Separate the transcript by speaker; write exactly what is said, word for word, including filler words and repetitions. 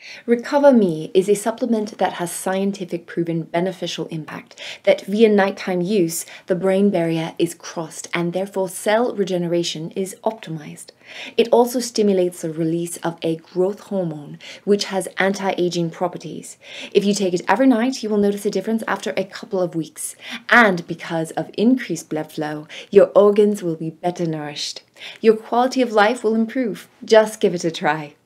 Speaker 1: Recover Me is a supplement that has scientific proven beneficial impact, that via nighttime use, the brain barrier is crossed and therefore cell regeneration is optimized. It also stimulates the release of a growth hormone, which has anti-aging properties. If you take it every night, you will notice a difference after a couple of weeks. And because of increased blood flow, your organs will be better nourished. Your quality of life will improve. Just give it a try.